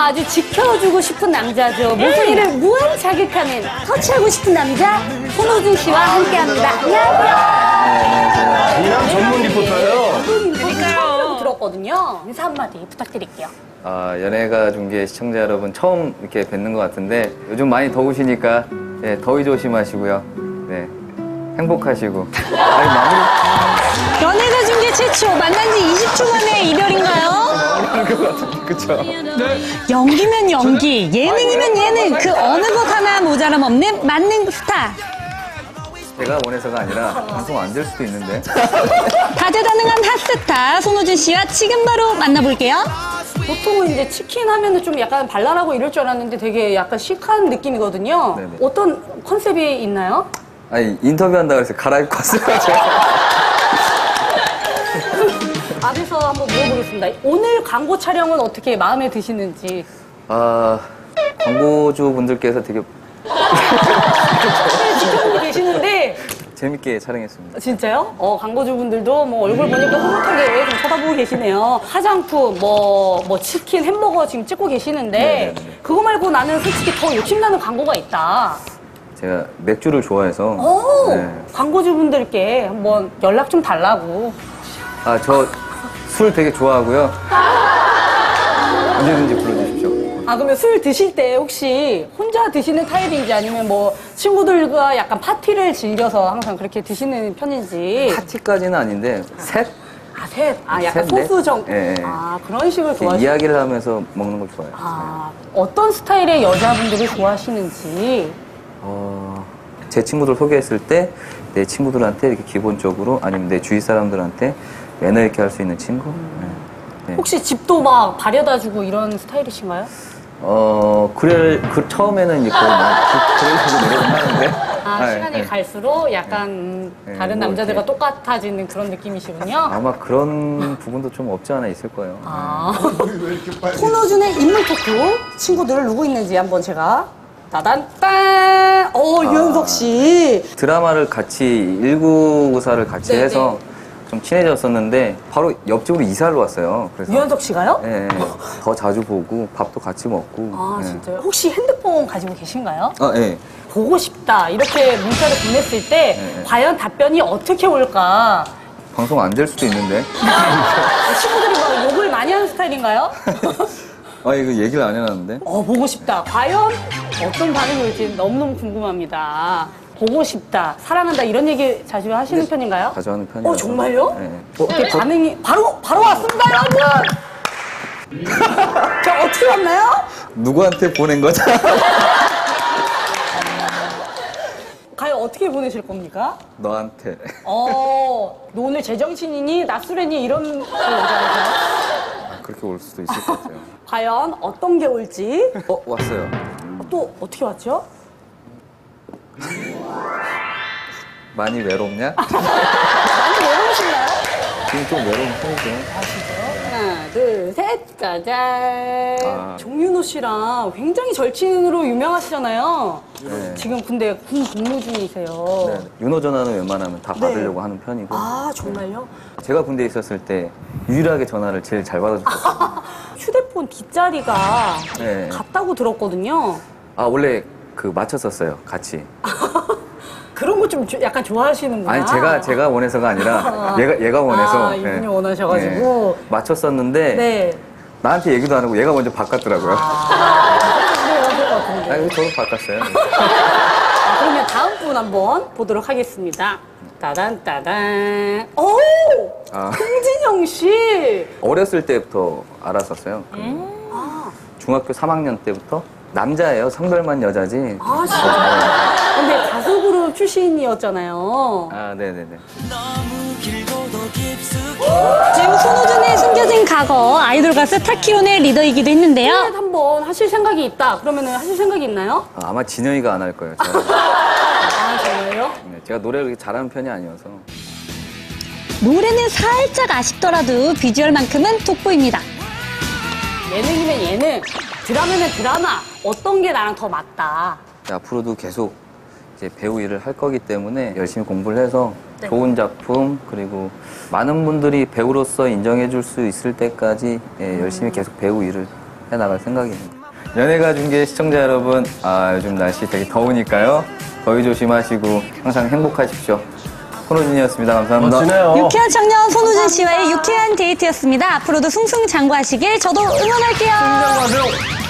아주 지켜주고 싶은 남자죠. 모서리를 무한 자극하는 터치하고 싶은 남자 손호준 씨와 함께합니다. 안녕하세요. 미남 전문 리포터예요. 처음이라고 들었거든요. 인사 한마디 부탁드릴게요. 연예가 중계 시청자 여러분 처음 이렇게 뵙는 것 같은데 요즘 많이 더우시니까 네, 더위 조심하시고요. 네, 행복하시고. 아니, 마무리. 연예가 중계 최초 만난 지 20초 만에 이별인가요? 그쵸. 연기면 연기, 예능이면 예능, 그 어느 것 하나 모자람 없는 만능 스타. 제가 원해서가 아니라 방송 안 될 수도 있는데. 다재다능한 핫스타 손호준 씨와 지금 바로 만나볼게요. 보통은 이제 치킨 하면은 좀 약간 발랄하고 이럴 줄 알았는데 되게 약간 시크한 느낌이거든요. 네네. 어떤 컨셉이 있나요? 아니, 인터뷰한다고 해서 갈아입고 왔어요. 앞에서 한번 물어보겠습니다. 오늘 광고 촬영은 어떻게 마음에 드시는지. 광고주 분들께서 되게 지켜보고 계시는데 재밌게 촬영했습니다. 진짜요? 광고주분들도 뭐 얼굴 보니까 흐뭇하게 좀 쳐다보고 계시네요. 화장품, 뭐 치킨, 햄버거 지금 찍고 계시는데 네네네. 그거 말고 나는 솔직히 더 욕심나는 광고가 있다. 제가 맥주를 좋아해서. 네. 광고주분들께 한번 연락 좀 달라고. 저 술 되게 좋아하고요. 언제든지 불러주십시오. 그러면 술 드실 때 혹시 혼자 드시는 타입인지 아니면 뭐 친구들과 약간 파티를 즐겨서 항상 그렇게 드시는 편인지. 파티까지는 아닌데 셋? 셋. 약간 셋, 넷? 소수정. 예, 예. 그런 식을 이렇게 좋아하시는. 이야기를 하면서 먹는 걸 좋아해요. 어떤 스타일의 여자분들을 좋아하시는지. 제 친구들 소개했을 때 내 친구들한테 이렇게 기본적으로 아니면 내 주위 사람들한테 매너 있게 할 수 있는 친구? 네. 혹시 집도 막 바래다 주고 이런 스타일이신가요? 처음에는 이제 그러려고 노력은 하는데. 시간이 갈수록 약간 다른 뭐 남자들과 이렇게. 똑같아지는 그런 느낌이시군요. 아마 그런 부분도 좀 없지 않아 있을 거예요. 손호준의 인물 토크 친구들 누구 있는지 한번 제가 따단딴 유현석 씨. 드라마를 같이 1994를 같이 네네. 해서 좀 친해졌었는데 바로 옆집으로 이사를 왔어요. 그래서 유현석 씨가요? 네, 더 자주 보고 밥도 같이 먹고. 네. 진짜요? 혹시 핸드폰 가지고 계신가요? 네. 보고 싶다 이렇게 문자를 보냈을 때 네. 과연 답변이 어떻게 올까? 방송 안 될 수도 있는데. 친구들이 막 욕을 많이 하는 스타일인가요? 이거 얘기를 안 해놨는데. 보고 싶다. 과연 어떤 반응이 올지 너무너무 궁금합니다. 보고 싶다, 사랑한다 이런 얘기 자주 하시는 편인가요? 자주 하는 편이에요. 정말요? 네. 어떻게 반응이 바로 왔습니다, 여러분. 자, 어떻게 왔나요? 누구한테 보낸 거죠? 과연 어떻게 보내실 겁니까? 너한테. 너 오늘 제정신이니 낮술했니 이런 거 오지 않으세요? 그렇게 올 수도 있을 것 같아요. 과연 어떤 게 올지 왔어요. 또 어떻게 왔죠? 많이 외롭냐? 많이 외로우신가요? 지금 좀 외로운 편이죠. 하나, 둘, 셋, 짜잔. 정윤호 씨랑 굉장히 절친으로 유명하시잖아요. 네. 지금 근데 군 복무 중이세요. 네. 윤호 전화는 웬만하면 다 받으려고 하는 편이고. 정말요? 제가 군대에 있었을 때 유일하게 전화를 제일 잘 받아줬었어요. 휴대폰 뒷자리가 네. 같다고 들었거든요. 원래 맞췄었어요. 같이. 그런 거 좀 약간 좋아하시는구나. 아니, 제가 원해서가 아니라 얘가 원해서. 이분이 원하셔가지고. 맞췄었는데 네. 나한테 얘기도 안 하고 얘가 먼저 바꿨더라고요. 그래요? 저도 바꿨어요. 그러면 다음 분 한번 보도록 하겠습니다. 따단. 홍진영 씨. 어렸을 때부터 알았었어요. 중학교 3학년 때부터 남자예요. 성별만 여자지. 진짜요? 근데 가수 그룹 출신이었잖아요. 네네네. 지금 손호준의 숨겨진 과거 아이돌 가수 타키온의 리더이기도 했는데요. 한번 하실 생각이 있다. 그러면은 하실 생각이 있나요? 아마 진영이가 안 할 거예요. 정말요? 네, 제가 노래를 그렇게 잘하는 편이 아니어서. 노래는 살짝 아쉽더라도 비주얼만큼은 돋보입니다. 예능이면 예능, 드라마면 드라마. 어떤 게 나랑 더 맞다. 앞으로도 계속 이제 배우 일을 할 거기 때문에 열심히 공부를 해서 네. 좋은 작품 그리고 많은 분들이 배우로서 인정해 줄 수 있을 때까지 열심히 계속 배우 일을 해나갈 생각입니다. 연예가 중계 시청자 여러분, 요즘 날씨 되게 더우니까요. 더위 조심하시고 항상 행복하십시오. 손호진이었습니다. 감사합니다. 멋지네요. 유쾌한 청년 손우진 씨와의 유쾌한 데이트였습니다. 앞으로도 승승장구하시길 저도 응원할게요. 안녕하세요.